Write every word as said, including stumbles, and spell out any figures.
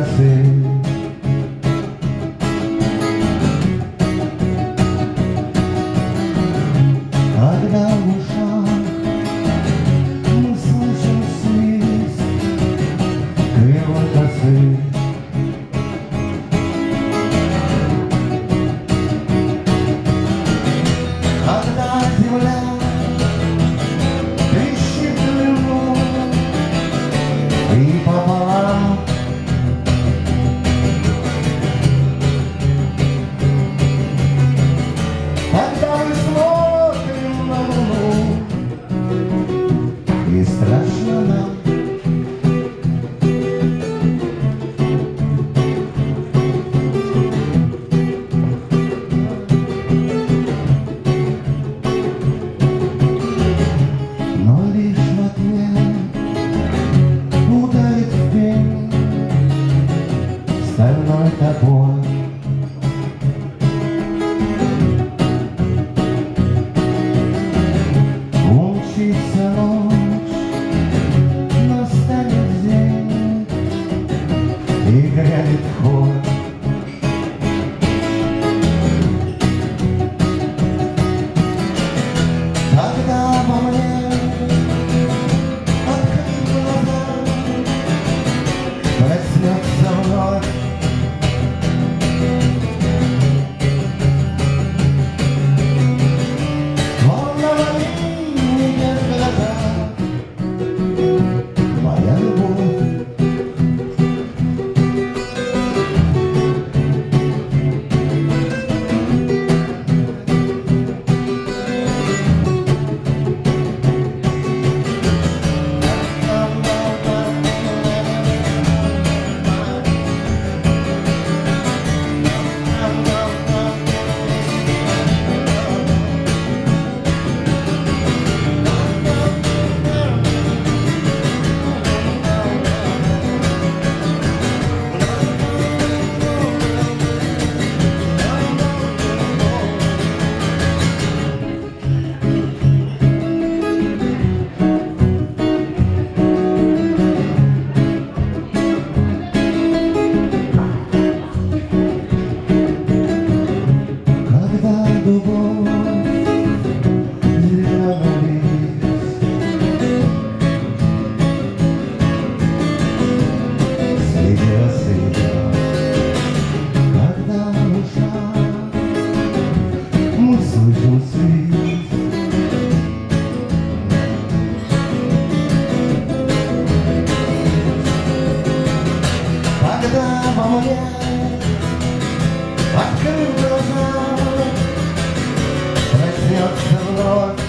косы. Когда в ушах мы слышим свист кривой косы, когда земля трещит львом и пополам, когда мы смотрим на луну и страшно нам. Но лишь в ответ ударит в пень стальной топор. Умчится ночь, настанет день и грянет хор. Когда во мне открыть глаза, проснется вновь волновали меня глаза, моя любовь. Любовь, зеленый лист среди росы, когда в ушах мы слышим свист, когда во мне открыв глаза проснется вновь